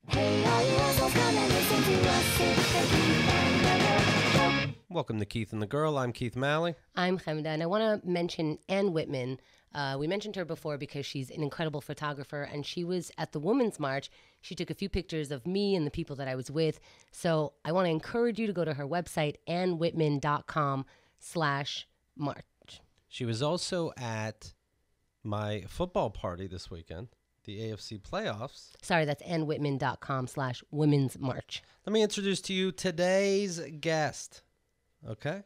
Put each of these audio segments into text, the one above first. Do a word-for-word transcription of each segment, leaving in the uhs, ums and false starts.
Hey, all you assholes, come and listen to us. It's the Keith and the Girl Show. Welcome to Keith and the Girl. I'm Keith Malley. I'm Chemda, and I want to mention Ann Whitman. Uh, we mentioned her before because she's an incredible photographer, and she was at the Women's March. She took a few pictures of me and the people that I was with. So I want to encourage you to go to her website, ann whitman dot com slash march. She was also at my football party this weekend, the A F C playoffs. Sorry, that's ann whitman dot com slash women's march. Let me introduce to you today's guest. Okay?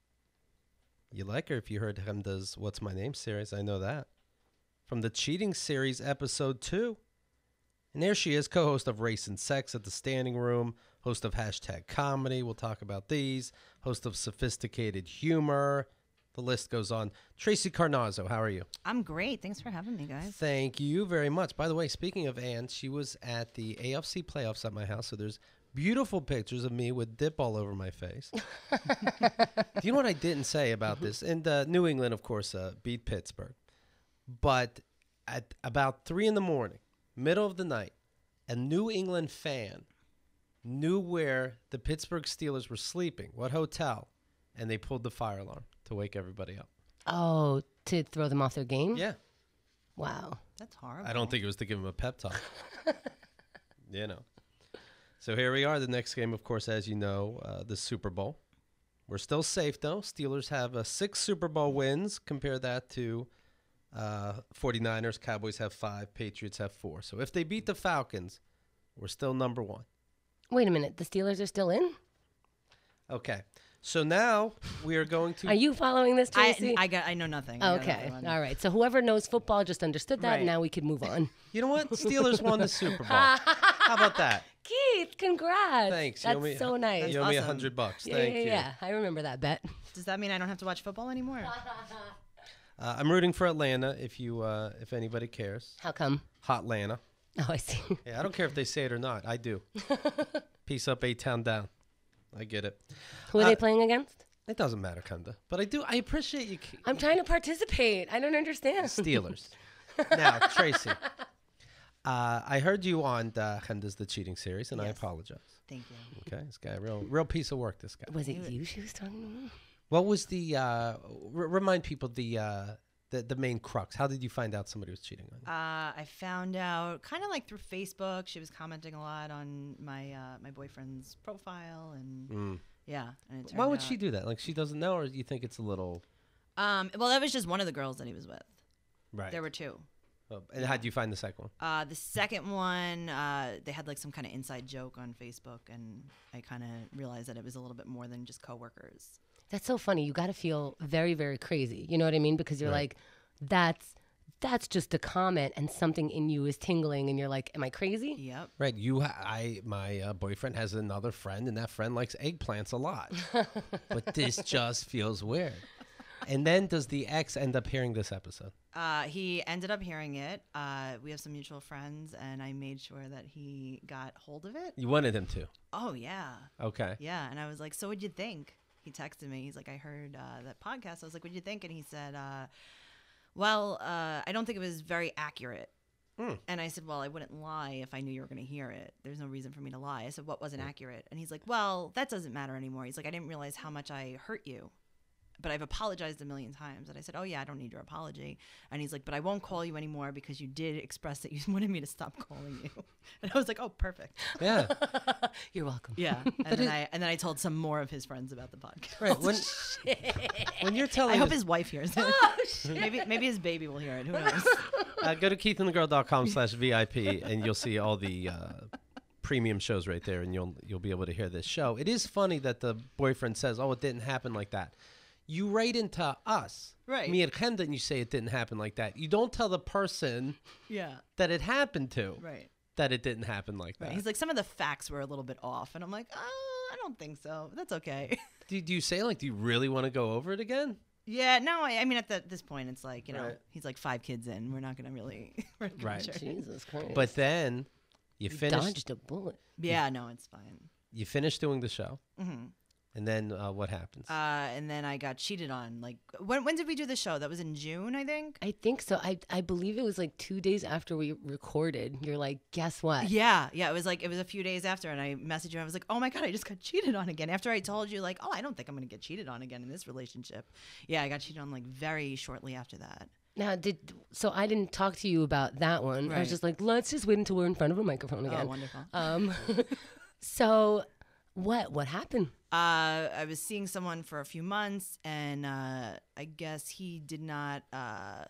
You like her if you heard Chemda's What's My Name series. I know that. From the Cheating series, episode two. And there she is, co-host of Race and Sex at the Standing Room, host of Hashtag Comedy. We'll talk about these. Host of Sophisticated Humor. The list goes on. Tracey Carnazzo, how are you? I'm great. Thanks for having me, guys. Thank you very much. By the way, speaking of Ann, she was at the A F C playoffs at my house, so there's beautiful pictures of me with dip all over my face. Do you know what I didn't say about this? And uh, New England, of course, uh, beat Pittsburgh. But at about three in the morning, middle of the night, a New England fan knew where the Pittsburgh Steelers were sleeping, what hotel, and they pulled the fire alarm to wake everybody up. Oh, to throw them off their game? Yeah. Wow. That's horrible. I don't think it was to give him a pep talk. You know. So here we are. The next game, of course, as you know, uh, the Super Bowl. We're still safe, though. Steelers have uh, six Super Bowl wins. Compare that to uh, 49ers. Cowboys have five. Patriots have four. So if they beat the Falcons, we're still number one. Wait a minute. The Steelers are still in? Okay. So now we are going to... Are you following this, Tracy? I, I, got, I know nothing. I got Okay. nothing. All right. So whoever knows football just understood that, Right. and now we can move on. You know what? Steelers won the Super Bowl. How about that? Keith, congrats. Thanks. You That's owe me- so nice. You owe me a awesome. hundred bucks. Yeah, Thank yeah, you. yeah. I remember that bet. Does that mean I don't have to watch football anymore? Uh, I'm rooting for Atlanta if you, uh, if anybody cares. How come? Hot Atlanta. Oh, I see. Yeah, I don't care if they say it or not. I do. Peace up, A-Town down. I get it. Who are Uh, they playing against? It doesn't matter, Kenda. But I do. I appreciate you. ke- I'm trying to participate. I don't understand. Steelers. Now, Tracy, uh, I heard you on uh, Kenda's The Cheating series, and I Yes. apologize. Thank you. Okay, this guy, real, real piece of work. This guy. Was it you she was talking to? What was the? Uh, r- remind people the, uh, the the main crux. How did you find out somebody was cheating on you? Uh, I found out kind of like through Facebook. She was commenting a lot on my uh, my boyfriend's profile, and Mm. yeah. And it Why turned would out- she do that? Like she doesn't know, or you think it's a little Um, well, that was just one of the girls that he was with. right? There were two. Oh, and how would you find the second one? Uh, the second one, uh, they had like some kind of inside joke on Facebook, and I kind of realized that it was a little bit more than just coworkers. That's so funny. You got to feel very, very crazy. You know what I mean? Because you're Right. like, that's that's just a comment, and something in you is tingling, and you're like, am I crazy? Yep. Right. You, ha- I, my uh, boyfriend has another friend, and that friend likes eggplants a lot. But this just feels weird. And then does the ex end up hearing this episode? Uh, he ended up hearing it. Uh, we have some mutual friends, and I made sure that he got hold of it. You wanted him to. Oh, yeah. Okay. Yeah. And I was like, so what'd you think? He texted me. He's like, I heard uh, that podcast. I was like, what'd you think? And he said, uh, well, uh, I don't think it was very accurate. Mm. And I said, well, I wouldn't lie if I knew you were going to hear it. There's no reason for me to lie. I said, what wasn't accurate? And he's like, well, that doesn't matter anymore. He's like, I didn't realize how much I hurt you. But I've apologized a million times. And I said, oh, yeah, I don't need your apology. And he's like, but I won't call you anymore because you did express that you wanted me to stop calling you. And I was like, oh, perfect. Yeah. You're welcome. Yeah. And then I and then I told some more of his friends about the podcast. Right. When, when you're telling I hope this- his wife hears it. Oh, shit. maybe maybe his baby will hear it. Who knows? uh, go to keithandthegirl.com slash VIP, and you'll see all the uh, premium shows right there, and you'll you'll be able to hear this show. It is funny that the boyfriend says, oh, it didn't happen like that. You write into us, Right. me and Kenda, and you say it didn't happen like that. You don't tell the person Yeah. that it happened to Right. that it didn't happen like Right. that. He's like, some of the facts were a little bit off. And I'm like, oh, I don't think so. That's okay. do, do you say, like, do you really want to go over it again? Yeah, no, I, I mean, at the, this point, it's like, you know, Right. he's like five kids in. We're not going to really. we're not gonna Right. share. Jesus Christ. But then you You finish, dodged a bullet. Yeah, no, it's fine. you finish doing the show, hmm and And then uh, what happens? Uh, and then I got cheated on. Like, when when did we do the show? That was in June, I think. I think so. I I believe it was like two days after we recorded. You're like, guess what? Yeah, yeah. It was like it was a few days after, and I messaged you. I was like, oh my god, I just got cheated on again. After I told you, like, oh, I don't think I'm gonna get cheated on again in this relationship. Yeah, I got cheated on like very shortly after that. Now, did so I didn't talk to you about that one. I Right. was just like, let's just wait until we're in front of a microphone Oh, again. wonderful. Um, so what what happened? Uh, I was seeing someone for a few months, and uh, I guess he did not uh,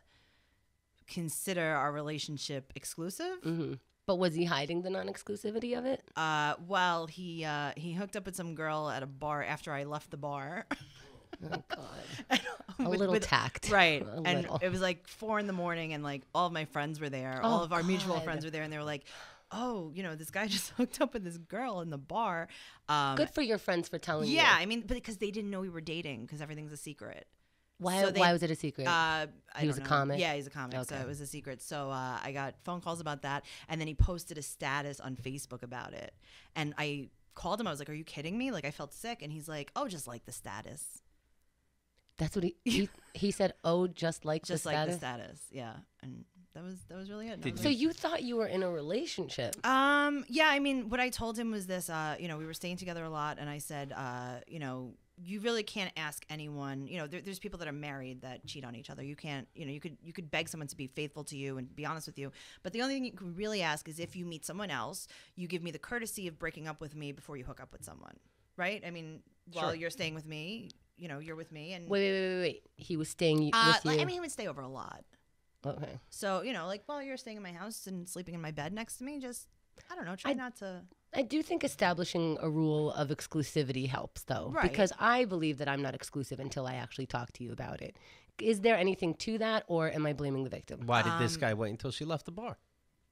consider our relationship exclusive. hmm But was he hiding the non-exclusivity of it? Uh, well, he uh, he hooked up with some girl at a bar after I left the bar. Oh God, a With- little with- tact, Right. A And little. it was like four in the morning, and like all of my friends were there. all Oh, of our mutual God. friends were there, and they were like, oh, you know, this guy just hooked up with this girl in the bar. Um, Good for your friends for telling you. Yeah, I mean, but because they didn't know we were dating, because everything's a secret. Why? So they- why was it a secret? Uh, I He was don't a know. comic? Yeah, he's a comic, so Okay. it was a secret. So uh, I got phone calls about that, and then he posted a status on Facebook about it, and I called him. I was like, "Are you kidding me? Like, I felt sick," and he's like, "Oh, just like the status, That's what he he, he said. Oh, just like just the like status. the status." Yeah, and that was that was really it. And I Did was So like- you thought you were in a relationship? Um, yeah, I mean, what I told him was this, uh, you know, we were staying together a lot, and I said, uh, you know, you really can't ask anyone, you know, there, there's people that are married that cheat on each other. You can't, you know, you could, you could beg someone to be faithful to you and be honest with you. But the only thing you can really ask is if you meet someone else, you give me the courtesy of breaking up with me before you hook up with someone. Right? I mean, while Sure. you're staying with me, you know, you're with me. And Wait, wait, wait, wait, wait. He was staying y- uh, with you. I mean, he would stay over a lot. Okay. So, you know, like while you're staying in my house and sleeping in my bed next to me, just, I don't know, try I- not to. I do think establishing a rule of exclusivity helps, though, Right. because I believe that I'm not exclusive until I actually talk to you about it. Is there anything to that, or am I blaming the victim? Why did this um, guy wait until she left the bar?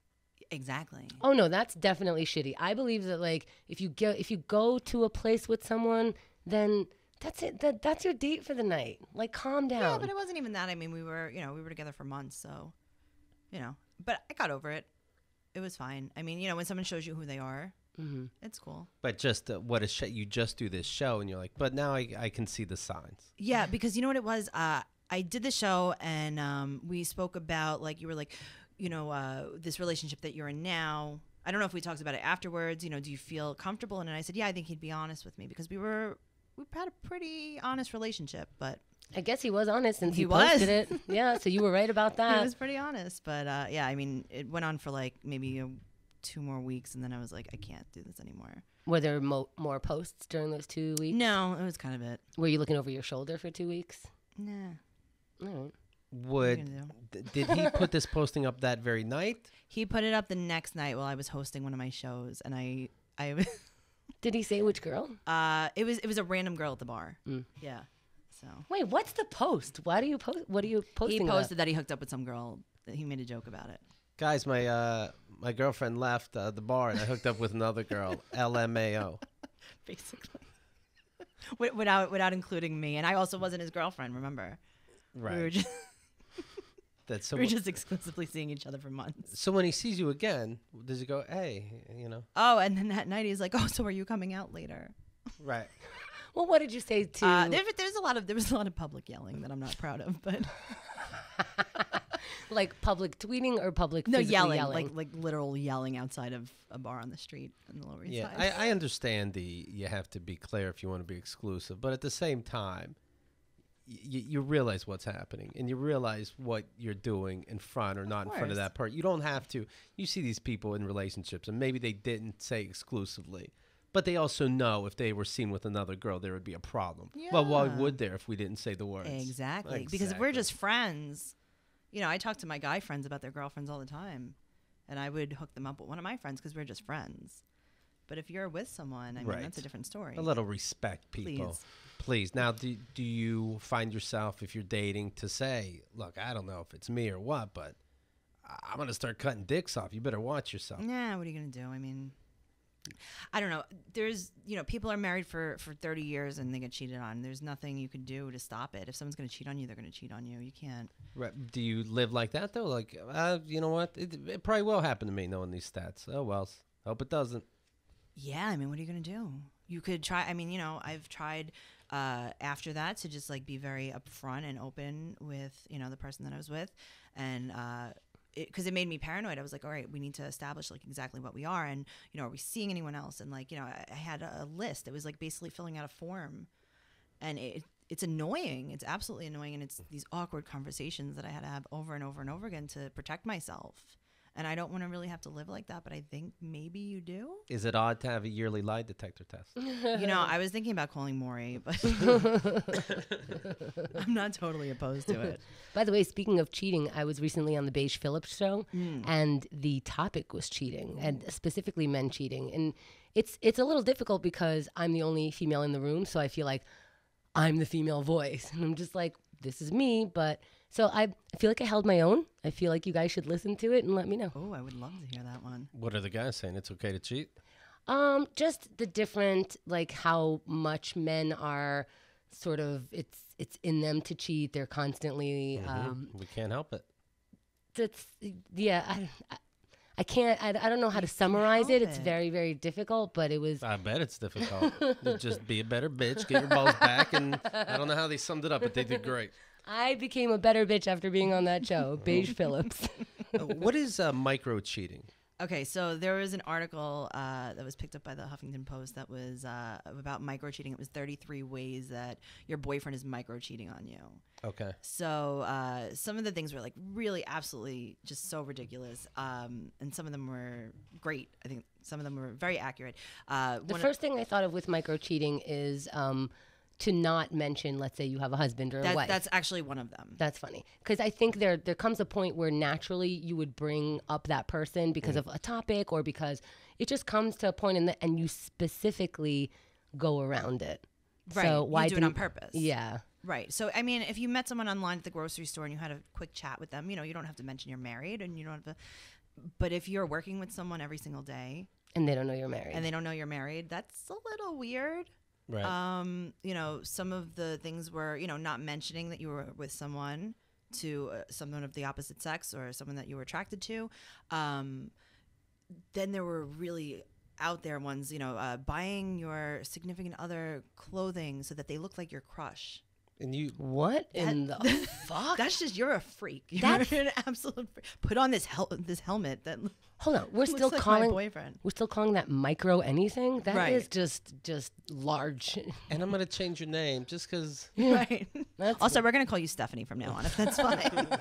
Exactly. Oh no, that's definitely shitty. I believe that like if you go if you go to a place with someone, then that's it. That that's your date for the night. Like calm down. Yeah, but it wasn't even that. I mean, we were, you know, we were together for months, so, you know, but I got over it. It was fine. I mean, you know, when someone shows you who they are, hmm it's cool. But just uh, what a sh- you just do this show and you're like, but now I, I can see the signs. Yeah, because you know what it was? Uh, I did the show, and um, we spoke about, like, you were like, you know, uh, this relationship that you're in now. I don't know if we talked about it afterwards. You know, do you feel comfortable? And I said, yeah, I think he'd be honest with me, because we were, we had a pretty honest relationship, but I guess he was honest since he, He was. posted it. Yeah, so you were right about he that. was pretty honest. But uh, yeah, I mean, it went on for like maybe uh, two more weeks, and then I was like, I can't do this anymore. Were there mo- more posts during those two weeks? No, it was kind of it. Were you looking over your shoulder for two weeks? Nah. All right. Would gonna d- did he put this posting up that very night? He put it up the next night while I was hosting one of my shows, and I, I, Did he say which girl? uh, it was it was a random girl at the bar. Mm. Yeah. So Wait, what's the post? Why do you post? What are you posting? he about? posted that he hooked up with some girl. He made a joke about it. Guys, my uh, my girlfriend left uh, the bar and I hooked up with another girl. L M A O. Basically, Wi- without without including me, and I also wasn't his girlfriend. Remember, we were Right. just That's so. we were just exclusively seeing each other for months. So when he sees you again, does he go, "Hey, you know"? Oh, and then that night he's like, "Oh, so are you coming out later?" Right. Well, what did you say to? Uh, there, there's a lot of there was a lot of public yelling that I'm not proud of, but like public tweeting or public no physically yelling, yelling? like like literal yelling outside of a bar on the street in the Lower East Yeah, Side. I, I understand the you have to be clear if you want to be exclusive, but at the same time, y- you realize what's happening and you realize what you're doing in front or not in front of course. that part. You don't have to. You see these people in relationships, and maybe they didn't say exclusively, but they also know if they were seen with another girl, there would be a problem. Well, why Yeah. would there if we didn't say the words? Exactly. Because if we're Exactly. just friends, you know, I talk to my guy friends about their girlfriends all the time, and I would hook them up with one of my friends because we're just friends. But if you're with someone, I mean, Right. that's a different story. A little respect, people. Please. Please. Now, do, do you find yourself, if you're dating, to say, look, I don't know if it's me or what, but I- I'm going to start cutting dicks off. You better watch yourself. Nah, what are you gonna do? I mean, I don't know. There's, you know, people are married for for thirty years and they get cheated on. There's nothing you can do to stop it. If someone's gonna cheat on you, they're gonna cheat on you. You can't. Right. Do you live like that, though? Like, uh, you know what? It, it probably will happen to me knowing these stats. Oh, well. Hope it doesn't. Yeah, I mean, what are you gonna do? you could try. I mean, you know, I've tried uh, after that to just like be very upfront and open with, you know, the person that I was with, and uh, because it, it made me paranoid. I was like, all right, we need to establish like exactly what we are, and you know, are we seeing anyone else? And like, you know, I, I had a, a list. It was like basically filling out a form, and it. It's annoying. It's absolutely annoying, and it's these awkward conversations that I had to have over and over and over again to protect myself. And I don't want to really have to live like that, but I think maybe you do. Is it odd to have a yearly lie detector test? You know, I was thinking about calling Maury, but I'm not totally opposed to it. By the way, speaking of cheating, I was recently on the Beige Phillips show, Mm. and the topic was cheating, and specifically men cheating. And it's it's a little difficult because I'm the only female in the room, so I feel like I'm the female voice. And I'm just like, this is me. But so I feel like I held my own. I feel like you guys should listen to it and let me know. Oh, I would love to hear that one. What are the guys saying? It's okay to cheat? Um, just the different, like how much men are sort of, it's it's in them to cheat. They're constantly, Mhm. um, We can't help it. that's, yeah, I, I, I can't, I, I don't know how to summarize help it. It's it. very, very difficult, but it was, I bet it's difficult. You just be a better bitch, get your balls back, and I don't know how they summed it up, but they did great. I became a better bitch after being on that show, Beige Phillips. Uh, what is uh, micro cheating? Okay, so there was an article uh, that was picked up by the Huffington Post that was uh, about micro cheating. It was thirty-three ways that your boyfriend is micro cheating on you. Okay. So uh, some of the things were like really absolutely just so ridiculous. Um, and some of them were great. I think some of them were very accurate. Uh, The one of- first thing I thought of with micro cheating is um, to not mention, let's say you have a husband or a that, wife. that's actually one of them. That's funny because I think there there comes a point where naturally you would bring up that person because of a topic or because it just comes to a point in the and you specifically go around it. Right. So why you do it on didn't- purpose. Yeah. Right. So, I mean, if you met someone online at the grocery store and you had a quick chat with them, you know, you don't have to mention you're married and you don't have to. But if you're working with someone every single day And they don't know you're married. and they don't know you're married, that's a little weird. Right. Um, you know, some of the things were, you know, not mentioning that you were with someone to uh, someone of the opposite sex or someone that you were attracted to. Um, then there were really out there ones, you know, uh, buying your significant other clothing so that they look like your crush. and you, What in the fuck? That's just, you're a freak. You're That's- an absolute freak. Put on this hel- this helmet that looks Hold on, we're still like calling my boyfriend. we're still calling that micro anything. That is Right. just just large. and I'm going to change your name just because Right. That's Also, we're going to call you Stephanie from now on, if that's fine.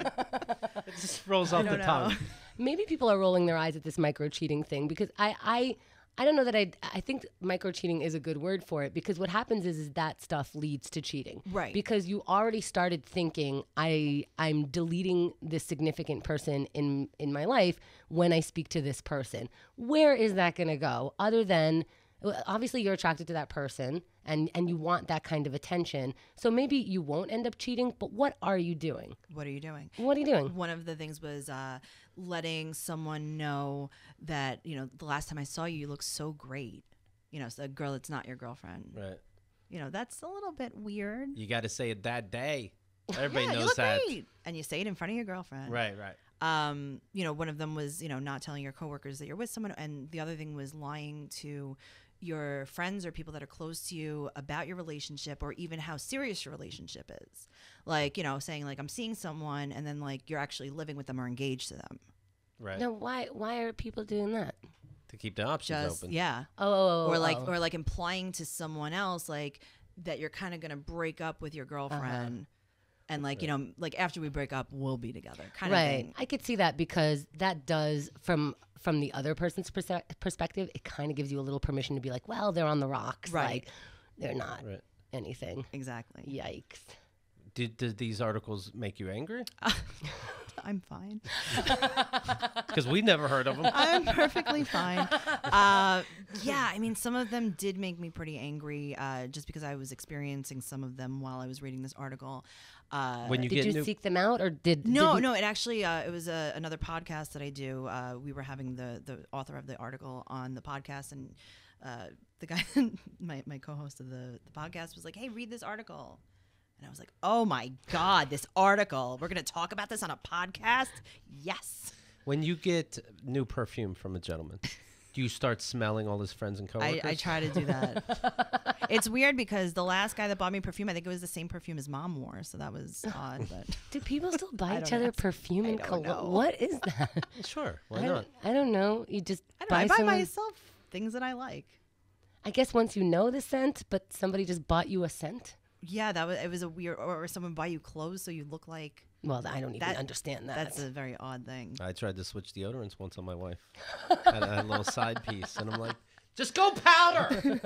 it just rolls off the don't know. tongue. Maybe people are rolling their eyes at this micro cheating thing because I, I, I don't know that I, I think micro cheating is a good word for it because what happens is, is that stuff leads to cheating. Right. Because you already started thinking I, I'm deleting this significant person in, in my life when I speak to this person. Where is that going to go other than, well, obviously you're attracted to that person and, and you want that kind of attention. So maybe you won't end up cheating, but what are you doing? What are you doing? What are you doing? One of the things was uh, letting someone know that, you know, the last time I saw you, you look so great. You know, so a girl that's not your girlfriend. Right. You know, that's a little bit weird. You got to say it that day. Everybody yeah, knows you look that. great. And you say it in front of your girlfriend. Right, right. Um, you know, one of them was, you know, not telling your coworkers that you're with someone. And the other thing was lying to your friends or people that are close to you about your relationship or even how serious your relationship is. Like, you know, saying like, I'm seeing someone and then like you're actually living with them or engaged to them. Right. No, why, why are people doing that? To keep the options Just, open. yeah. Oh, oh, oh, or like, oh. or like implying to someone else, like that you're kind of going to break up with your girlfriend. And like, you know, like after we break up, we'll be together kind of right. thing. I could see that because that does from from the other person's perse- perspective, it kind of gives you a little permission to be like, well, they're on the rocks. Right. Like, they're not Right. anything. Exactly. Yikes. Did, did these articles make you angry? I'm fine. Because we never heard of them. I'm perfectly fine. Uh, yeah, I mean, some of them did make me pretty angry uh, just because I was experiencing some of them while I was reading this article. Uh, When you Did get you new, seek them out or did no, did no, it actually, uh, it was a, another podcast that I do. Uh, we were having the, the author of the article on the podcast, and uh, the guy, my, my co-host of the, the podcast was like, hey, read this article. And I was like, oh my God, this article. We're going to talk about this on a podcast? Yes. when you get new perfume from a gentleman, Do you start smelling all his friends and coworkers? I, I try to do that. It's weird because the last guy that bought me perfume, I think it was the same perfume his mom wore, so that was odd. But Do people still buy I each don't other know. perfume I and don't cologne? know. What is that? Sure. Why I not? don't, I don't know. You just I don't know. buy I buy someone- myself things that I like. I guess once you know the scent, but somebody just bought you a scent. Yeah, that was it. Was a weird, or, or someone buy you clothes so you look like. Well, I don't even That- understand that. That's a very odd thing. I tried to switch deodorants once on my wife. had, a, had a little side piece, and I'm like, just go powder.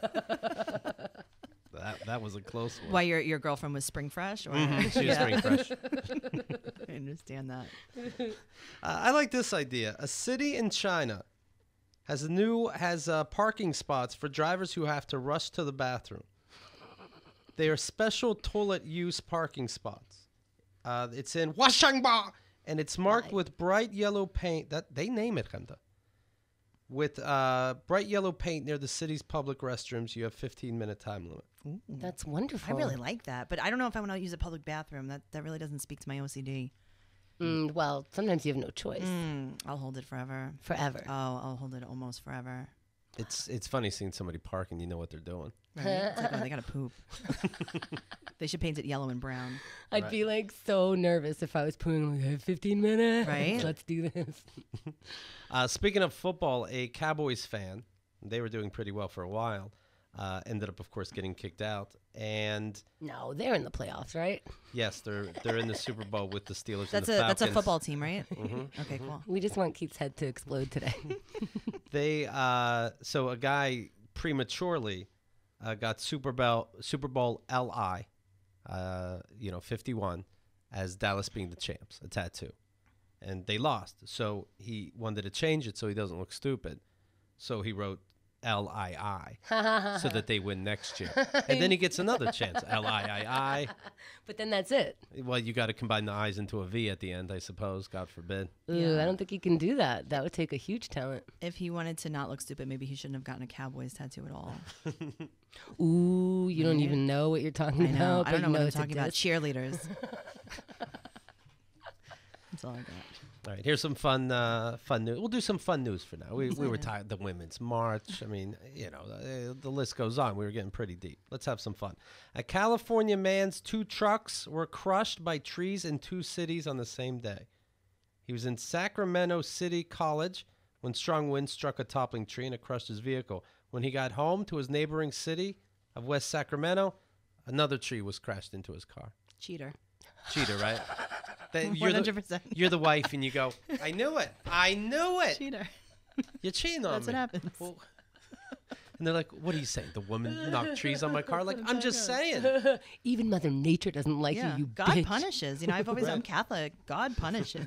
that that was a close one. Why your your girlfriend was spring fresh? Or Mhm, she was Yeah. spring fresh. I understand that. Uh, I like this idea. A city in China has a new has uh, parking spots for drivers who have to rush to the bathroom. They are special toilet use parking spots. Uh, it's in Huashangbao, and it's marked Why? with bright yellow paint. That they name it, Chemda. With uh, bright yellow paint near the city's public restrooms, you have fifteen minute time limit. That's wonderful. I really like that, but I don't know if I want to use a public bathroom. That that really doesn't speak to my O C D. Mm, well, sometimes you have no choice. Mm, I'll hold it forever. Forever. Oh, I'll hold it almost forever. It's it's funny seeing somebody park and you know what they're doing. Right? It's like, oh, they gotta poop. They should paint it yellow and brown. I'd Right. be like so nervous if I was putting like, I have fifteen minutes. Right? Let's do this. Uh, speaking of football, a Cowboys fan, they were doing pretty well for a while, uh, ended up, of course, getting kicked out. And No, they're in the playoffs, right? yes, they're they're in the Super Bowl with the Steelers. That's and a the that's a Falcons. football team, right? Mhm. Okay, cool. We just want Keith's head to explode today. They uh, so a guy prematurely uh, got Super Bowl Super Bowl L I, uh, you know, fifty-one, as Dallas being the champs, a tattoo, and they lost. So he wanted to change it so he doesn't look stupid. So he wrote L I I so that they win next year, and then he gets another chance, L I I But then that's it. I. Well, you got to combine the I's into a V at the end, I suppose. God forbid. Ooh, Yeah. I don't think you can do that. That would take a huge talent. If he wanted to not look stupid, maybe he shouldn't have gotten a Cowboys tattoo at all. Ooh, you don't Right? even know what you're talking I know. about. I but don't know you what I'm it's a talking about. diss. Cheerleaders. That's all I got. All right, here's some fun, uh, fun news. We'll do some fun news for now. We we were tired. The Women's March. I mean, you know, uh, the list goes on. We were getting pretty deep. Let's have some fun. A California man's two trucks were crushed by trees in two cities on the same day. He was in Sacramento City College when strong winds struck a toppling tree and it crushed his vehicle. When he got home to his neighboring city of West Sacramento, another tree was crashed into his car. Cheater. Cheater, right? That- One you're, the, hundred percent. you're the wife, and you go, I knew it. I knew it. Cheater. You're cheating on That's me. what happens. Well, and they're like, what are you saying? The woman knocked trees on my car? Like, I'm just saying. Even Mother Nature doesn't like Yeah. you, you God bitch. punishes. You know, I've always I'm Right. Catholic. God punishes.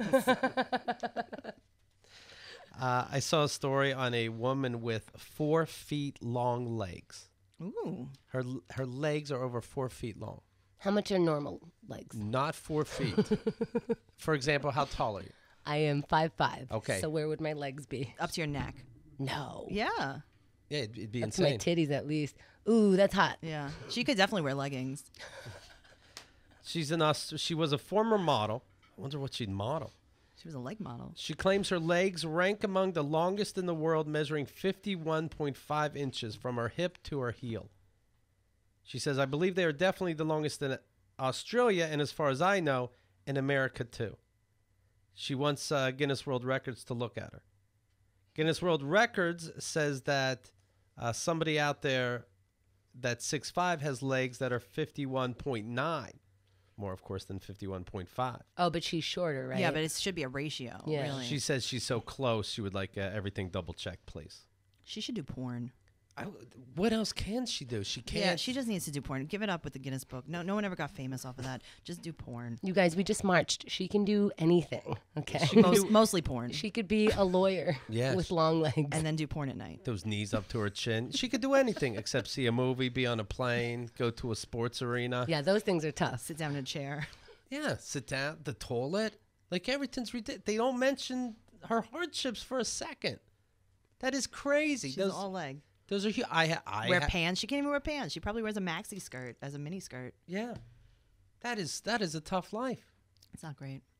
Uh, I saw a story on a woman with four feet long legs. Ooh. Her her legs are over four feet long. How much are normal legs? Not four feet. For example, how tall are you? I am five five. Okay. So where would my legs be? Up to your neck. No. Yeah. Yeah, it'd, it'd be That's insane. my titties at least. Ooh, that's hot. Yeah. She could definitely wear leggings. She's an Aust- She was a former model. I wonder what she'd model. She was a leg model. She claims her legs rank among the longest in the world, measuring fifty-one point five inches from her hip to her heel. She says, I believe they are definitely the longest in Australia, and as far as I know, in America too. She wants uh, Guinness World Records to look at her. Guinness World Records says that uh, somebody out there that's six five has legs that are fifty-one point nine. More, of course, than fifty-one point five. Oh, but she's shorter, right? Yeah, but it should be a ratio. Yeah. Really. She says she's so close, she would like uh, everything double checked, please. she should do porn. I, what else can she do? She can't. Yeah, she just needs to do porn. Give it up with the Guinness Book. No, no one ever got famous off of that. Just do porn. You guys, we just marched. She can do anything. Okay. She can Most, do mostly porn. She could be a lawyer Yeah, with she- long legs. and then do porn at night. those knees up to her chin. She could do anything except see a movie, be on a plane, go to a sports arena. yeah, those things are tough. Sit down in a chair. Yeah, sit down, the toilet. Like everything's ridiculous. They don't mention her hardships for a second. That is crazy. She's Those, all leg. those are huge. I, ha- I Wear ha- pants. She can't even wear pants. She probably wears a maxi skirt as a mini skirt. Yeah, that is that is a tough life. It's not great.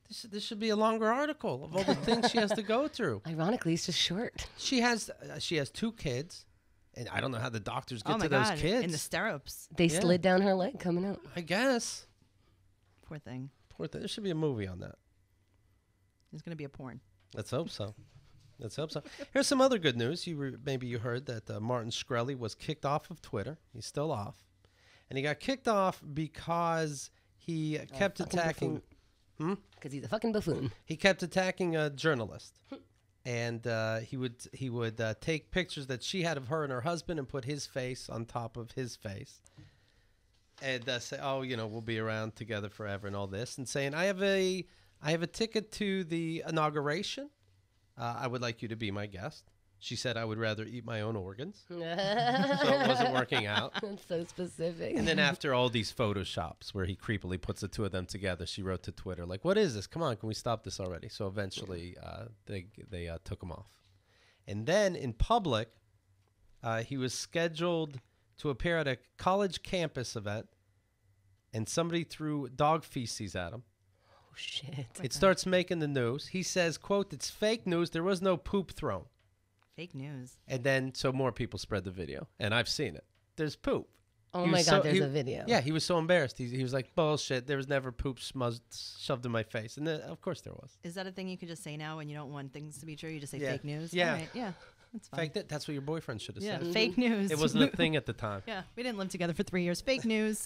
This, this should be a longer article of all the things she has to go through. Ironically, it's just short. She has uh, she has two kids, and I don't know how the doctors get Oh my to God. those kids. In the stirrups. They Yeah. slid down her leg coming out. I guess. Poor thing. Poor thing. There should be a movie on that. There's gonna be a porn. Let's hope so. Let's hope so. Here's some other good news. You re- maybe you heard that uh, Martin Shkreli was kicked off of Twitter. He's still off, and he got kicked off because he kept fucking attacking. Hmm? Because he's a fucking buffoon. He kept attacking a journalist, and uh, he would he would uh, take pictures that she had of her and her husband and put his face on top of his face, and uh, say, "Oh, you know, we'll be around together forever," and all this, and saying, "I have a I have a ticket to the inauguration. Uh, I would like you to be my guest." She said, "I would rather eat my own organs," so it wasn't working out. That's so specific. And then after all these photoshops where he creepily puts the two of them together, she wrote to Twitter, like, "What is this? Come on, can we stop this already?" So eventually uh, they, they uh, took him off. And then in public, uh, he was scheduled to appear at a college campus event, and somebody threw dog feces at him. Oh, shit. It starts making the news. He says, quote, "It's fake news. There was no poop thrown." Fake news. And then, so more people spread the video, and I've seen it. There's poop. Oh He my was God, so- there's he- a video. Yeah, he was so embarrassed. He, he was like, "Bullshit. There was never poop smuz- shoved in my face." And then, of course there was. Is that a thing you could just say now when you don't want things to be true? You just say Yeah. fake news? Yeah. All right. Yeah. That's fine. Fake that. That's what your boyfriend should have Yeah. said. Fake news. It wasn't a thing at the time. Yeah. We didn't live together for three years. Fake news.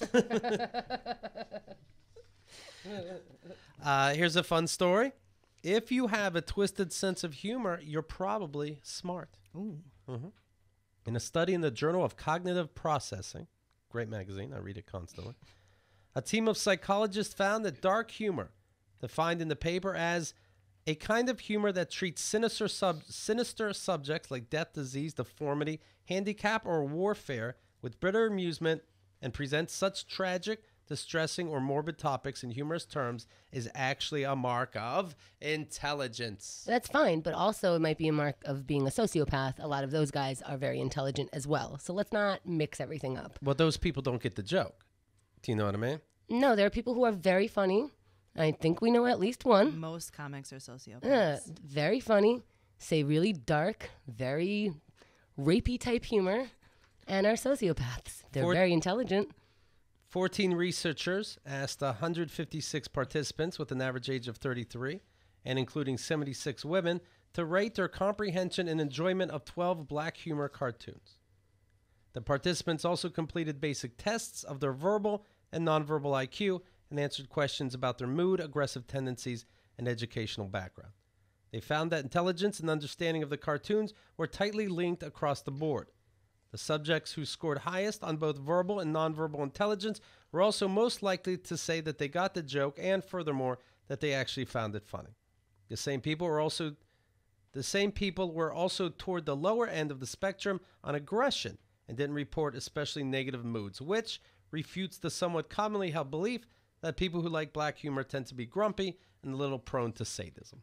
Uh, here's a fun story. If you have a twisted sense of humor, you're probably smart. Ooh. In a study in the Journal of Cognitive Processing, great magazine, I read it constantly, a team of psychologists found that dark humor, defined in the paper as a kind of humor that treats sinister, sub- sinister subjects like death, disease, deformity, handicap, or warfare with bitter amusement and presents such tragic, distressing, or morbid topics in humorous terms, is actually a mark of intelligence. That's fine, but also it might be a mark of being a sociopath. A lot of those guys are very intelligent as well. So let's not mix everything up. Well, those people don't get the joke. Do you know what I mean? No, there are people who are very funny. I think we know at least one. Most comics are sociopaths. Uh, very funny, say really dark, very rapey type humor, and are sociopaths. They're For- very intelligent. fourteen researchers asked one hundred fifty-six participants with an average age of thirty-three, and including seventy-six women, to rate their comprehension and enjoyment of twelve black humor cartoons. The participants also completed basic tests of their verbal and nonverbal I Q and answered questions about their mood, aggressive tendencies, and educational background. They found that intelligence and understanding of the cartoons were tightly linked across the board. The subjects who scored highest on both verbal and nonverbal intelligence were also most likely to say that they got the joke, and furthermore, that they actually found it funny. The same people were also the same people were also toward the lower end of the spectrum on aggression and didn't report especially negative moods, which refutes the somewhat commonly held belief that people who like black humor tend to be grumpy and a little prone to sadism.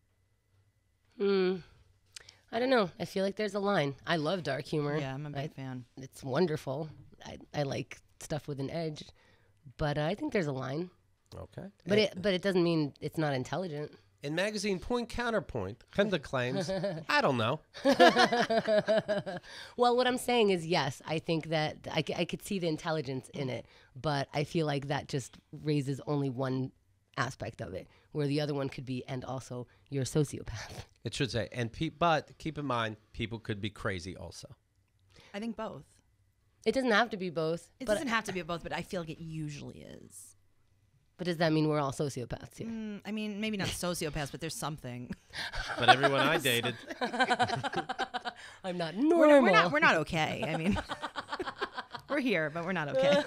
Hmm. I don't know. I feel like there's a line. I love dark humor. Yeah, I'm a big I- fan. It's wonderful. I, I like stuff with an edge, but I think there's a line. Okay. But it but it doesn't mean it's not intelligent. In magazine Point Counterpoint, Kenda claims, "I don't know." Well, what I'm saying is, yes, I think that I, c- I could see the intelligence in it, but I feel like that just raises only one aspect of it, where the other one could be, and also you're a sociopath. It should say, and pe- but keep in mind, people could be crazy also. I think both. It doesn't have to be both. It but, doesn't have to be both, but I feel like it usually is. but does that mean we're all sociopaths here? Mm, I mean, maybe not sociopaths, but there's something. But everyone I dated, I'm not We're normal. not, we're not. We're not okay. I mean, we're here, but we're not okay.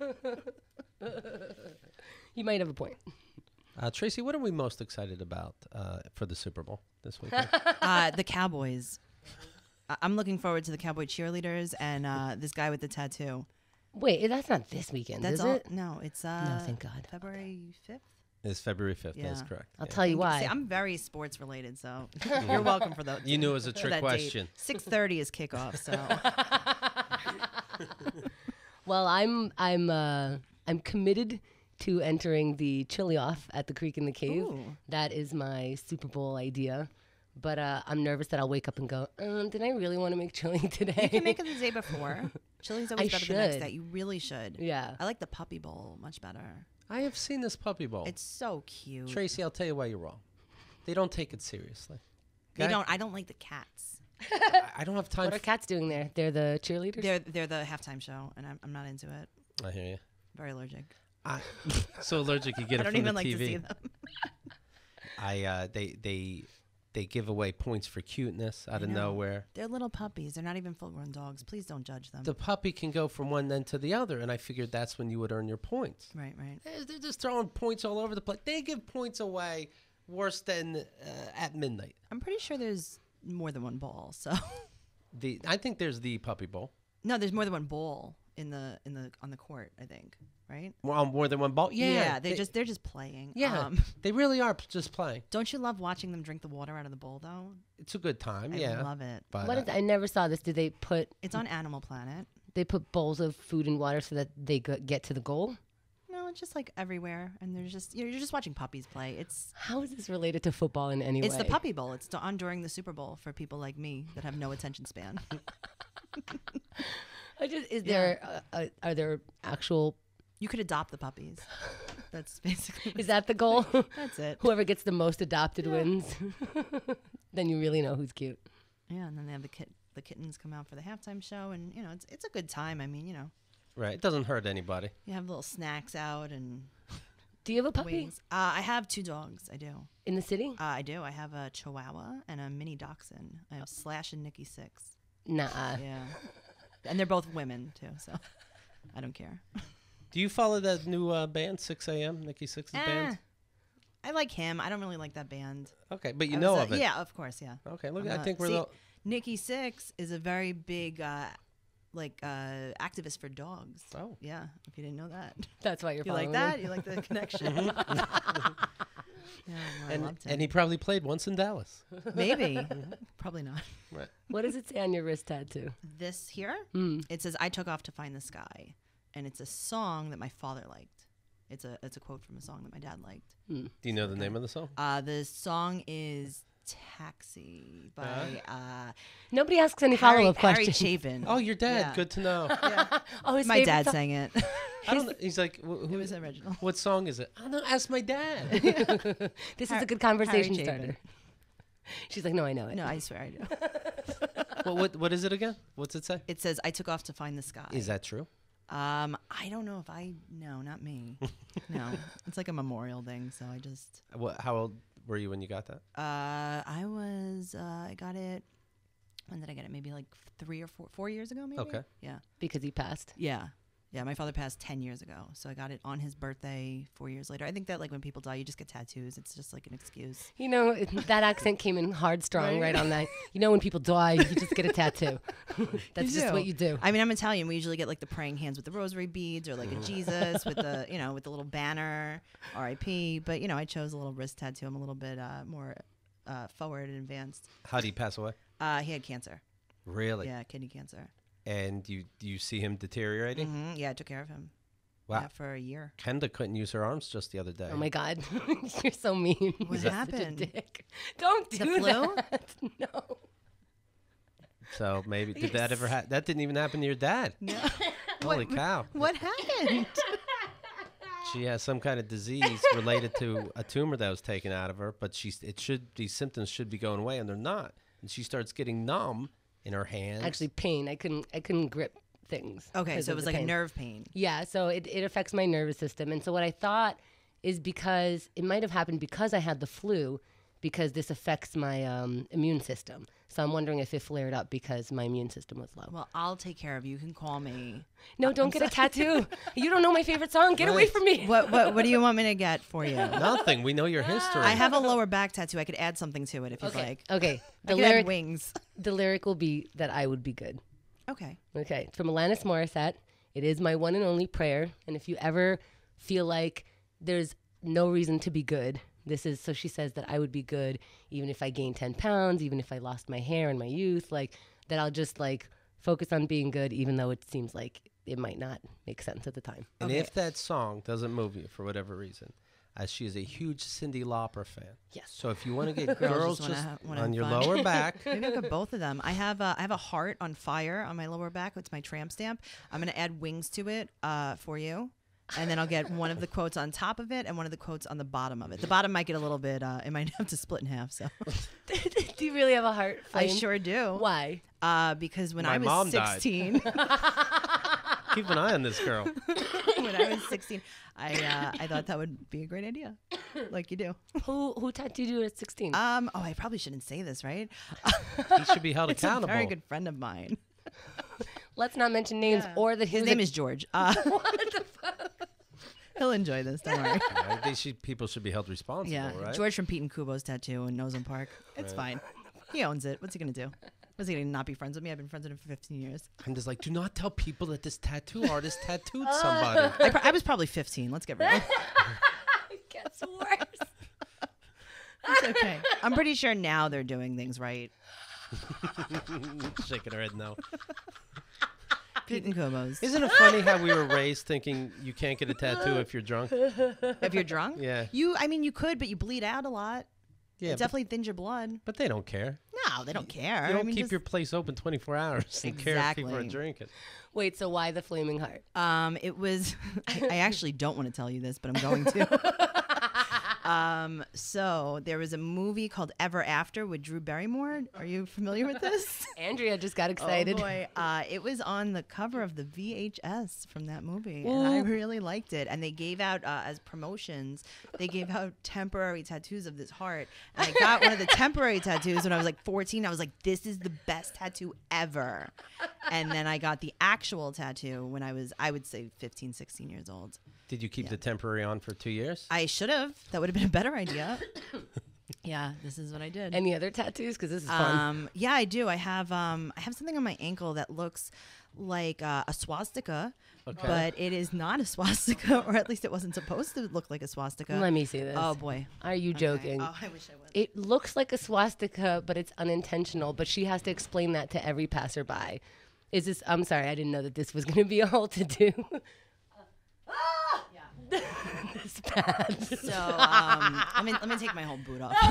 You might have a point. uh, Tracy, what are we most excited about uh, for the Super Bowl this weekend? Uh, the Cowboys. I- I'm looking forward to the Cowboy cheerleaders and uh, this guy with the tattoo. Wait, that's not this weekend, That's is all. it? No, it's uh, thank God. February fifth. It's February fifth. That is Yeah. correct. I'll Yeah. tell you why. See, I'm very sports related, so you're welcome for that. You knew it was a trick question. Six thirty is kickoff, so Well, I'm I'm uh, I'm committed to entering the chili off at the Creek in the Cave. Ooh. That is my Super Bowl idea. But uh, I'm nervous that I'll wake up and go, um, did I really want to make chili today? You can make it the day before. Chili's always I better the next should. day. You really should. Yeah. I like the puppy bowl much better. I have seen this puppy bowl. It's so cute. Tracy, I'll tell you why you're wrong. They don't take it seriously. They Okay? don't. I don't like the cats. I, I don't have time. What are f- cats doing there? They're the cheerleaders? They're they're the halftime show, and I'm I'm not into it. I hear you. Very allergic. I, so allergic you get I it don't from even the like T to V. see them. I uh, they they they give away points for cuteness out I of know. nowhere. They're little puppies. They're not even full-grown dogs. Please don't judge them. The puppy can go from one end to the other, and I figured that's when you would earn your points. right, right. They're, they're just throwing points all over the place. They give points away worse than uh, at midnight. I'm pretty sure there's more than one ball. So The I think there's the puppy bowl. no, there's more than one ball in the in the on the court. I think. Right. Well, more than one ball. Yeah, they, just they're just playing. yeah. Um, They really are p- just playing. don't you love watching them drink the water out of the bowl though? It's a good time. I yeah, love it. but What uh, is, I never saw this. Do they put It's on Animal Planet. they put bowls of food and water so that they go, get to the goal? No, it's just like everywhere, and there's just you're, you're just watching puppies play. It's How is this related to football in any it's way? the puppy bowl. It's on during the Super Bowl for people like me that have no attention span. I just is Yeah. there uh, uh, are there actual? You could adopt the puppies. That's basically Is that the goal? that's it. Whoever gets the most adopted wins. Then you really know who's cute. Yeah, and then they have the kit the kittens come out for the halftime show, and you know it's it's a good time. I mean, you know, right. It doesn't hurt anybody. you have little snacks out and Do you have a puppy wings. Uh, I have two dogs. I do. in the city? Uh, I do. I have a Chihuahua and a mini Dachshund. I have Slash and Nikki Six. Nah. Yeah, and they're both women too, so I don't care. Do you follow that new uh, band, six a.m., Nikki Six's band? Eh, I like him. I don't really like that band. Okay, but you I know was, of uh, it. Yeah, of course, yeah. Okay, look, I'm I not- think we're see, the. Nikki Six is a very big, uh, like, uh, activist for dogs. Oh. Yeah, if you didn't know that. That's why you're You following like that? me. You like the connection? yeah, no, I And, loved him. and he probably played once in Dallas. Maybe. Probably not. Right. What does it say on your wrist tattoo? This here, Mm. it says, I took off to find the sky. And it's a song that my father liked. It's a it's a quote from a song that my dad liked. Mm. Do you know the name of the song? Uh, the song is Taxi by uh, Nobody asks any Harry, follow-up Harry questions. Chapin. Oh, your dad. Yeah. Good to know. Yeah. Oh, his My favorite dad song? sang it. I don't. know. He's like, wh- It who, was original. what song is it? I don't know. Ask my dad. This Har- is a good conversation Harry Chapin. starter. She's like, no, I know it. No, I swear I do. what, what what is it again? What's it say? It says, I took off to find the sky. Is that true? Um, I don't know if I, no, not me. No, it's like a memorial thing. So I just, What? How old were you when you got that? uh, I was, uh, I got it, when did I get it? Maybe like three or four, four years ago, maybe? Okay. Yeah. Because he passed. Yeah. Yeah. My father passed ten years ago. So I got it on his birthday four years later. I think that like when people die, you just get tattoos. It's just like an excuse. You know, it- that accent came in hard strong right, on that. You know, when people die, you just get a tattoo. That's You just do. what you do. I mean, I'm Italian. We usually get like the praying hands with the rosary beads or like a Jesus with the, you know, with the little banner, R I P. But, you know, I chose a little wrist tattoo. I'm a little bit uh, more uh, forward and advanced. How did he pass away? Uh, he had cancer. Really? Yeah, kidney cancer. And you do you see him deteriorating? hmm Yeah, I took care of him. Wow. Yeah, for a year. Kenda couldn't use her arms just the other day. Oh my God, you're so mean. What You're happened? Such a dick. Don't The do flu? that. No. So maybe did You're that ever happen? That didn't even happen to your dad. No. Holy cow! What happened? She has some kind of disease related to a tumor that was taken out of her, but she's it should these symptoms should be going away and they're not. And she starts getting numb in her hands. Actually, pain. I couldn't. I couldn't grip things. Okay, 'cause so it of was the like a pain. nerve pain. Yeah, so it, it affects my nervous system. And so what I thought is because it might have happened because I had the flu, because this affects my um, immune system. So I'm wondering if it flared up because my immune system was low. Well, I'll take care of you. You can call me. No, don't get a tattoo. You don't know my favorite song. Get away Right. from me. What what what do you want me to get for you? Nothing. We know your history. I have a lower back tattoo. I could add something to it if you'd Okay. like. Okay. I The could add lyric, wings. the lyric will be that I would be good. Okay. Okay. It's from Alanis Morissette. It is my one and only prayer. And if you ever feel like there's no reason to be good, this is, so she says that I would be good even if I gained ten pounds, even if I lost my hair in my youth, like that I'll just like focus on being good, even though it seems like it might not make sense at the time. And Okay. if that song doesn't move you for whatever reason, as she is a huge Cyndi Lauper fan. Yes. So if you want to get Girls girls just wanna just ha- wanna on have your fun. lower back, Maybe I'll get both of them. I have a, I have a heart on fire on my lower back. It's my tramp stamp. I'm gonna add wings to it uh, for you, and then I'll get one of the quotes on top of it and one of the quotes on the bottom of it. The bottom might get a little bit. Uh, it might have to split in half. So Do you really have a heart I flame? sure do. Why? Uh, because when My I was mom died. sixteen, keep an eye on this girl. when I was sixteen, I uh, I thought that would be a great idea, like you do. Who who tattooed you at sixteen? Um. Oh, I probably shouldn't say this, right? He should be held It's accountable. a very good friend of mine. Let's not mention names Yeah. or the His who's name a- is George. Uh, What the fuck? he'll enjoy this. Don't worry. Right? They should, people should be held responsible, Yeah, right? George from Pete and Kubo's tattoo in Ozone Park. It's fine. He owns it. What's he gonna do? What's he gonna not be friends with me? I've been friends with him for fifteen years. I'm just like, do not tell people that this tattoo artist tattooed somebody. I, pro- I was probably fifteen. Let's get real. It gets worse. It's okay. I'm pretty sure now they're doing things right. Shaking her head no. Pete and Kubo's. Isn't it funny how we were raised thinking you can't get a tattoo if you're drunk? If you're drunk, Yeah. you. I mean, you could, but you bleed out a lot. Yeah, It definitely thins your blood. but, but they don't care. No, they don't care. You don't I mean, keep just- your place open twenty-four hours and care if people are Exactly. drinking. Wait, so why the flaming heart? Um, it was. I, I actually don't want to tell you this, but I'm going to. um, so there was a movie called Ever After with Drew Barrymore. Are you familiar with this? Andrea just got excited. Oh boy, uh, it was on the cover of the V H S from that movie, and I Ooh. really liked it. And they gave out uh, as promotions, they gave out temporary tattoos of this heart. And I got one of the temporary tattoos when I was like fourteen. I was like, "This is the best tattoo ever." And then I got the actual tattoo when I was, I would say, fifteen, sixteen years old. Did you keep the temporary on for two years? I should have. That would have been a better idea. Yeah, this is what I did. Any other tattoos? Because this is fun. Um, yeah, I do. I have um, I have something on my ankle that looks like uh, a swastika, Okay. but it is not a swastika, or at least it wasn't supposed to look like a swastika. Let me see this. Oh boy, Are you Okay. joking? Oh, I wish I was. It looks like a swastika, but it's unintentional. But she has to explain that to every passerby. Is this? I'm sorry, I didn't know that this was going to be a whole to do. This bad. So um, let me let me take my whole boot off.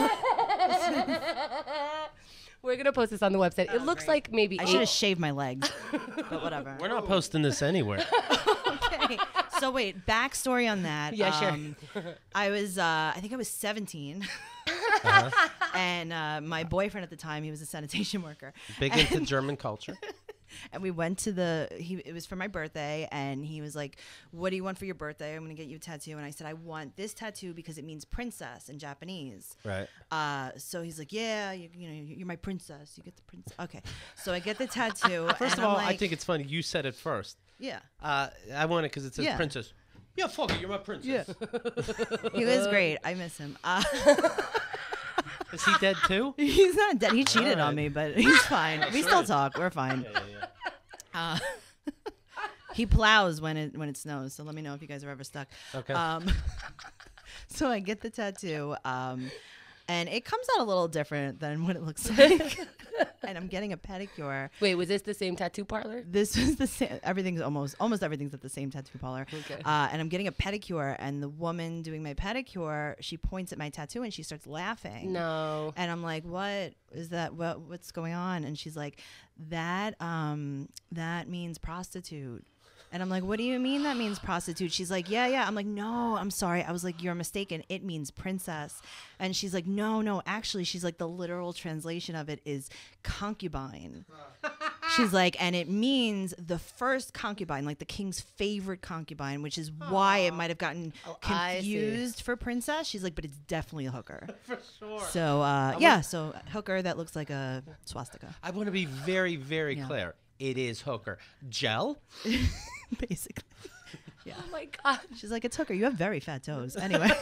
We're gonna post this on the website. It looks like maybe I eight. should have shaved my legs, but whatever. We're not posting this anywhere. Okay. So wait, backstory on that. Yeah, sure. Um, I was, uh, I think I was seventeen, and uh, my boyfriend at the time, he was a sanitation worker. Big into German culture. And we went to the, he, it was for my birthday, and he was like, "What do you want for your birthday? I'm going to get you a tattoo." And I said, "I want this tattoo because it means princess in Japanese." Right. Uh, so he's like, "Yeah, you, you know, you're my princess. You get the princess." Okay. So I get the tattoo. First and of all, I'm I like, think it's funny. You said it first. yeah. Uh, I want it because it says Yeah. princess. Yeah, fuck it. You're my princess. He was great. I miss him. Uh, Is he dead too? he's not dead. He cheated All on right. me, but he's fine. We still right. talk. We're fine. Yeah, yeah, yeah. Uh, he plows when it when it snows. So let me know if you guys are ever stuck. Okay. Um, so I get the tattoo, um, and it comes out a little different than what it looks like. And I'm getting a pedicure. Wait, was this the same tattoo parlor? This was the same. Everything's almost almost everything's at the same tattoo parlor. Okay. Uh, and I'm getting a pedicure, and the woman doing my pedicure, she points at my tattoo and she starts laughing. No. And I'm like, "What is that? What what's going on?" And she's like, "That um that means prostitute." And I'm like, "What do you mean that means prostitute?" She's like, "Yeah, yeah." I'm like, "No, I'm sorry." I was like, "You're mistaken. It means princess." And she's like, "No, no, actually," she's like, "the literal translation of it is concubine." She's like, "And it means the first concubine, like the king's favorite concubine, which is why it might have gotten Oh, I see. confused for princess." She's like, "But it's definitely a hooker." For sure. So uh, yeah, so hooker that looks like a swastika, I want to be very, very Yeah. clear. It is hooker. Gel? basically. Yeah. Oh my god. She's like, "It's hooker. You have very fat toes." Anyway.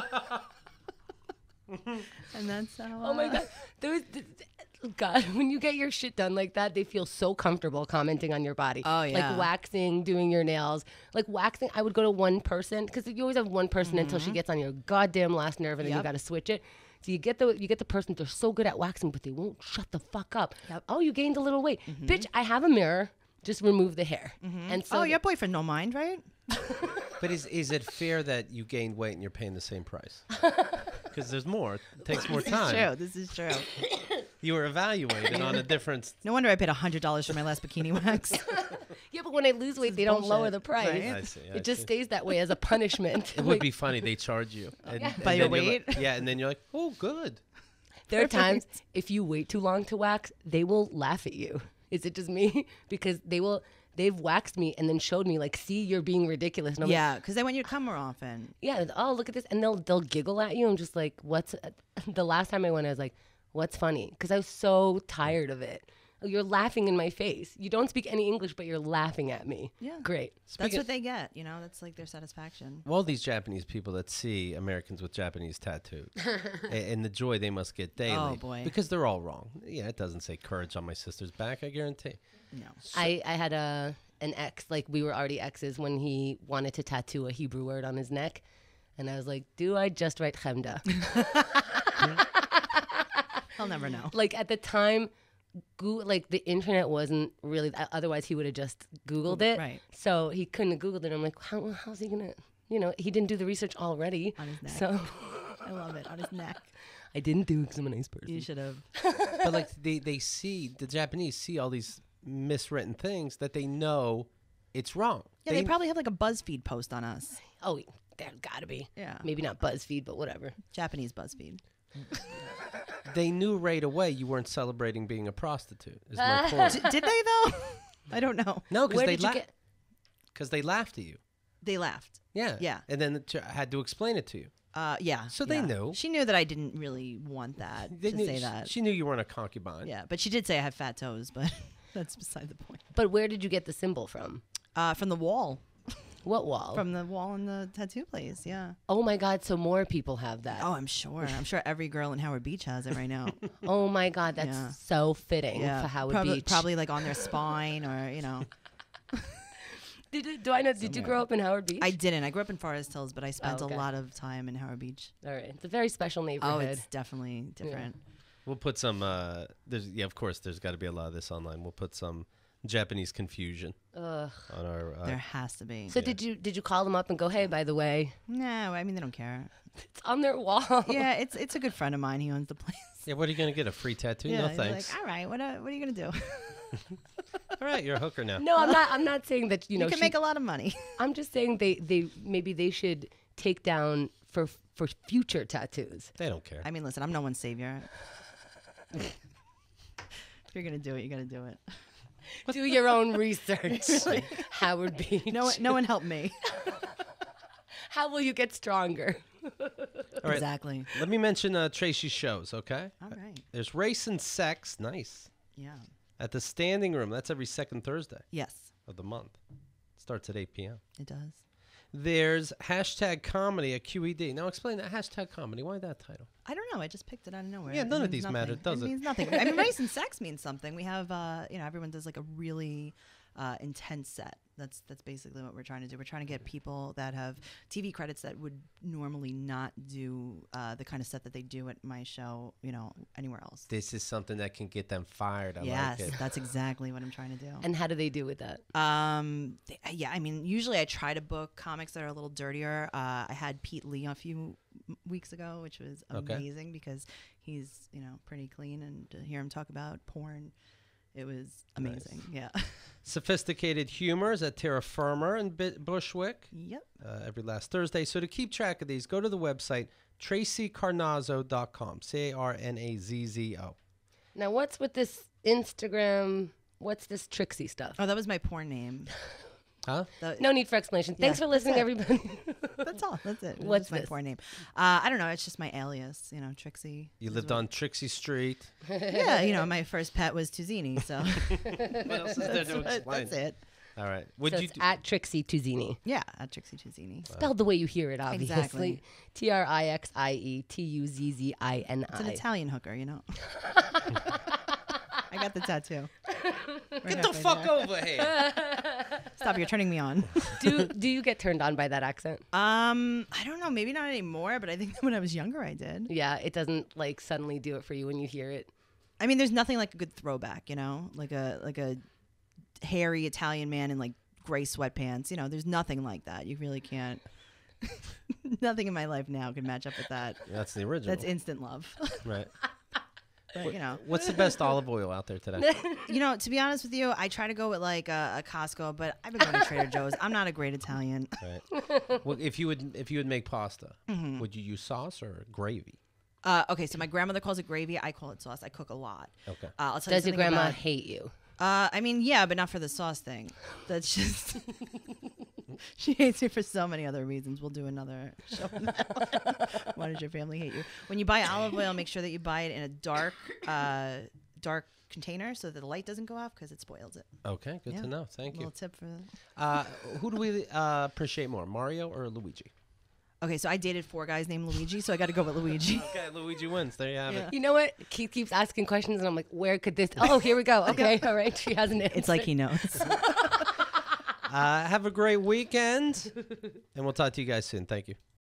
And that's how. Oh my uh, god. There was, th- th- God, when you get your shit done like that, they feel so comfortable commenting on your body. Oh, yeah. Like waxing, doing your nails. Like waxing, I would go to one person because you always have one person until she gets on your goddamn last nerve, and then you Mm-hmm. Yep. got to switch it. So you get the you get the person, they're so good at waxing, but they won't shut the fuck up. Yep. Oh, you gained a little weight, bitch. I have a mirror. just remove the hair. And so oh, your boyfriend no mind, right? But is is it fair that you gained weight and you're paying the same price? Because there's more. It takes more time. True. This is true. You were evaluated on a different. No wonder I paid a hundred dollars for my last bikini wax. yeah, but when I lose weight, they don't lower bullshit, the price. right? I see. I It just see. stays that way as a punishment. It would be funny. They charge you and, and By your then you're like- weight? yeah, and then you're like, oh, good. There are times if you wait too long to wax, they will laugh at you. Is it just me? Because they will. They've waxed me and then showed me like, see, you're being ridiculous. And I'm like, Yeah, because they want you to come more often. yeah. Oh, look at this, and they'll they'll giggle at you. I'm just like, what's? The last time I went, I was like, what's funny? Because I was so tired of it. You're laughing in my face. You don't speak any English, but you're laughing at me. Yeah. Great. That's Speaking- what they get. You know, that's like their satisfaction. All these Japanese people that see Americans with Japanese tattoos a- and the joy they must get daily. Oh, boy. Because they're all wrong. Yeah, it doesn't say courage on my sister's back, I guarantee. No. I, I had a an ex, like we were already exes when he wanted to tattoo a Hebrew word on his neck. And I was like, do I just write chemda? I'll never know. Like at the time, Goo like the internet wasn't really, otherwise he would have just Googled it. Right. So he couldn't have Googled it. I'm like, How, how's he going to, you know, he didn't do the research already. On his neck. So I love it. On his neck. I didn't do it because I'm a nice person. You should have. But like they, they see, the Japanese see all these miswritten things that they know it's wrong. Yeah, they, probably have like a BuzzFeed post on us. Oh, there gotta be. Yeah. Maybe not BuzzFeed, but whatever. Japanese BuzzFeed. They knew right away you weren't celebrating being a prostitute. Is my point. D- did they though? I don't know. No, because Where they did you la- get? because they laughed at you. They laughed. Yeah. Yeah. And then the ch- had to explain it to you. Uh, yeah. So they yeah. knew. She knew that I didn't really want that They to knew, say she- that. She knew you weren't a concubine. Yeah, but she did say I have fat toes, but that's beside the point. But where did you get the symbol from? Uh, from the wall. What wall? From the wall in the tattoo place, yeah. Oh my God! So more people have that. Oh, I'm sure. I'm sure every girl in Howard Beach has it right now. Oh my God! That's Yeah. so fitting Yeah, for Howard probably, Beach. probably like on their spine or you know. Did you, do I know? Did you grow up in Howard Beach? I didn't. I grew up in Forest Hills, but I spent Oh, okay. a lot of time in Howard Beach. All right, it's a very special Oh, neighborhood. it's definitely different. We'll put some. Uh, there's yeah, of course. There's got to be a lot of this online. We'll put some Japanese confusion Ugh. on our. Uh, There has to be. So did you did you call them up and go, hey, by the way, No, I mean they don't care. it's on their wall? Yeah, it's it's a good friend of mine. He owns the place. yeah, what are you gonna get? A free tattoo? Yeah, no he's thanks. like, all right, what uh, what are you gonna do? All right, you're a hooker now. No, I'm not. I'm not saying that you You, know. can she- make a lot of money. I'm just saying they they maybe they should take down for for future tattoos. They don't care. I mean, listen, I'm no one's savior. If you're gonna do it, you gotta do it. Do your own research, Howard Beach. No, one- no one helped me. How will you get stronger? All right. Exactly. Let me mention uh, Tracy's shows. Okay. All right. There's Race and Sex. Nice. Yeah. At the Standing Room. That's every second Thursday Yes, of the month. Starts at eight p.m. it does. There's hashtag comedy at Q E D. Now explain that hashtag comedy. Why that title? I don't know. I just picked it out of nowhere. Yeah, It none of means these matter, nothing. does it? It means nothing. I mean, race and sex means something. We have, uh, you know, everyone does like a really uh, intense set. That's that's basically what we're trying to do. We're trying to get people that have T V credits that would normally not do uh, the kind of set that they do at my show, you know, anywhere else. This is something that can get them fired. I yes, like it. that's exactly what I'm trying to do. And how do they do with that? Um, th- yeah, I mean, usually I try to book comics that are a little dirtier. Uh, I had Pete Lee a few m- weeks ago, which was Okay. amazing because he's, you know, pretty clean, and to hear him talk about porn, it was amazing. Yeah. Sophisticated Humors at Terra Firma in Bi- Bushwick Yep. uh, every last Thursday. So to keep track of these, go to the website tracy carnazzo dot com. C A R N A Z Z O. Now, what's with this Instagram? What's this Trixie stuff? Oh, that was my porn name. Huh? That- No need for explanation. Thanks Yeah, for listening, that's everybody. That's all. That's it. It's What's just my this? porn name? Uh, I don't know. It's just my alias. You know, Trixie. You is lived what- on Trixie Street. Yeah. You know, my first pet was Tuzini. So What else is there that's, to what- explain? that's it. All right. Would So you it's do- at Trixie Tuzini. Yeah, at Trixie Tuzini. Spelled the way you hear it, obviously. Exactly. T R I X I E T U Z Z I N It's an I. Italian hooker, you know. I got the tattoo. We're Get the halfway fuck there. over here. Stop! You're turning me on. Do do you get turned on by that accent? Um, I don't know. Maybe not anymore, but I think when I was younger, I did. Yeah, it doesn't like suddenly do it for you when you hear it. I mean, there's nothing like a good throwback, you know, like a like a hairy Italian man in like gray sweatpants. You know, there's nothing like that. You really can't. Nothing in my life now can match up with that. That's the original. That's instant love. Right. But, you know, What's the best olive oil out there today? you know, to be honest with you, I try to go with like a, a Costco, but I've been going to Trader Joe's. I'm not a great Italian. Right. Well, if you would if you would make pasta, Mm-hmm. would you use sauce or gravy? Uh, okay, so my grandmother calls it gravy. I call it sauce. I cook a lot. Okay. Uh, I'll tell Does you your something grandma about- hate you? Uh, I mean, yeah, but not for the sauce thing. That's just. She hates me for so many other reasons. We'll do another show on that. Why does your family hate you? When you buy olive oil, make sure that you buy it in a dark, uh, dark container so that the light doesn't go off because it spoils it. Okay, good Yeah. to know. Thank Little you. tip for. Uh, who do we uh, appreciate more, Mario or Luigi? Okay, so I dated four guys named Luigi, so I got to go with Luigi. Okay, Luigi wins. There you have Yeah. it. You know what? Keith keeps asking questions, and I'm like, where could this? Oh, here we go. Okay, all right. She has an answer. It's like he knows. Uh, have a great weekend, and we'll talk to you guys soon. Thank you.